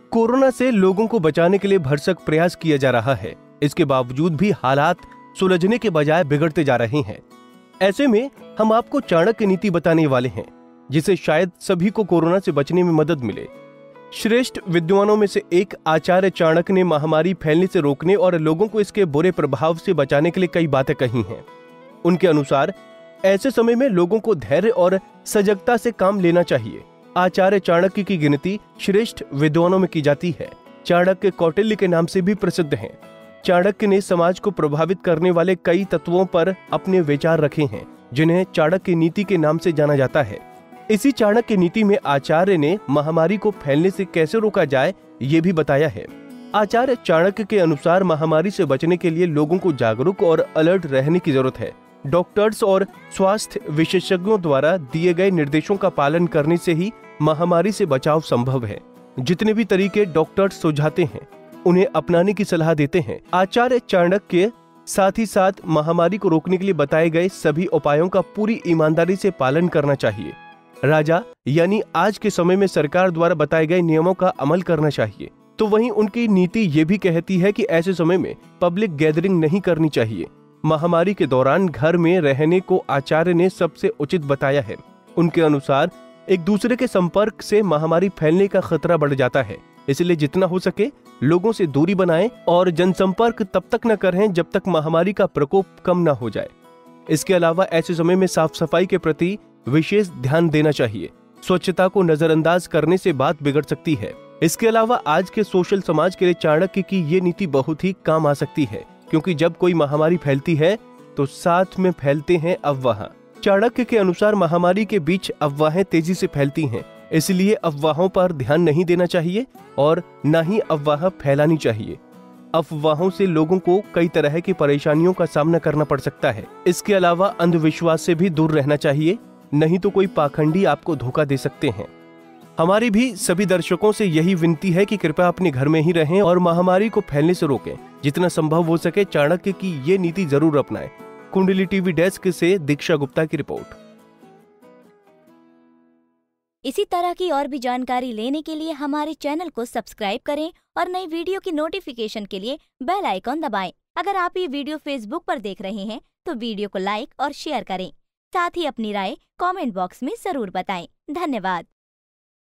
Corona से लोगों को बचाने के लिए भरसक प्रयास किया जा रहा है। इसके बावजूद भी हालात सुलझने के बजाय बिगड़ते जा रहे हैं। ऐसे में हम आपको चाणक्य नीति बताने वाले हैं, जिसे शायद सभी को कोरोना से बचने में मदद मिले। श्रेष्ठ विद्वानों में से एक आचार्य चाणक्य ने महामारी फैलने से रोकने और लोगों को इसके बुरे प्रभाव से बचाने के लिए कई बातें कही हैं। उनके अनुसार ऐसे समय में लोगों को धैर्य और सजगता से काम लेना चाहिए। आचार्य चाणक्य की गिनती श्रेष्ठ विद्वानों में की जाती है। चाणक्य कौटिल्य के नाम से भी प्रसिद्ध हैं। चाणक्य ने समाज को प्रभावित करने वाले कई तत्वों पर अपने विचार रखे हैं, जिन्हें चाणक्य नीति के नाम से जाना जाता है। इसी चाणक्य नीति में आचार्य ने महामारी को फैलने से कैसे रोका जाए, ये भी बताया है। आचार्य चाणक्य के अनुसार महामारी से बचने के लिए लोगों को जागरूक और अलर्ट रहने की जरूरत है। डॉक्टर्स और स्वास्थ्य विशेषज्ञों द्वारा दिए गए निर्देशों का पालन करने से ही महामारी से बचाव संभव है। जितने भी तरीके डॉक्टर्स सुझाते हैं, उन्हें अपनाने की सलाह देते हैं। आचार्य चाणक्य साथ ही साथ महामारी को रोकने के लिए बताए गए सभी उपायों का पूरी ईमानदारी से पालन करना चाहिए। राजा यानी आज के समय में सरकार द्वारा बताए गए नियमों का अमल करना चाहिए। तो वहीं उनकी नीति ये भी कहती है कि ऐसे समय में पब्लिक गैदरिंग नहीं करनी चाहिए। महामारी के दौरान घर में रहने को आचार्य ने सबसे उचित बताया है। उनके अनुसार एक दूसरे के संपर्क से महामारी फैलने का खतरा बढ़ जाता है, इसलिए जितना हो सके लोगों से दूरी बनाएं और जनसंपर्क तब तक न करें जब तक महामारी का प्रकोप कम न हो जाए। इसके अलावा ऐसे समय में साफ सफाई के प्रति विशेष ध्यान देना चाहिए। स्वच्छता को नजरअंदाज करने से बात बिगड़ सकती है। इसके अलावा आज के सोशल समाज के लिए चाणक्य की ये नीति बहुत ही काम आ सकती है, क्योंकि जब कोई महामारी फैलती है तो साथ में फैलते हैं अफवाह। चाणक्य के अनुसार महामारी के बीच अफवाहें तेजी से फैलती हैं, इसलिए अफवाहों पर ध्यान नहीं देना चाहिए और न ही अफवाह फैलानी चाहिए। अफवाहों से लोगों को कई तरह की परेशानियों का सामना करना पड़ सकता है। इसके अलावा अंधविश्वास से भी दूर रहना चाहिए, नहीं तो कोई पाखंडी आपको धोखा दे सकते हैं। हमारी भी सभी दर्शकों से यही विनती है कि कृपया अपने घर में ही रहें और महामारी को फैलने से रोकें। जितना संभव हो सके चाणक्य की ये नीति जरूर अपनाएं। कुंडली टीवी डेस्क से दीक्षा गुप्ता की रिपोर्ट। इसी तरह की और भी जानकारी लेने के लिए हमारे चैनल को सब्सक्राइब करें और नई वीडियो की नोटिफिकेशन के लिए बेल आइकॉन दबाएं। अगर आप ये वीडियो फेसबुक पर देख रहे हैं तो वीडियो को लाइक और शेयर करें। साथ ही अपनी राय कमेंट बॉक्स में जरूर बताएं। धन्यवाद।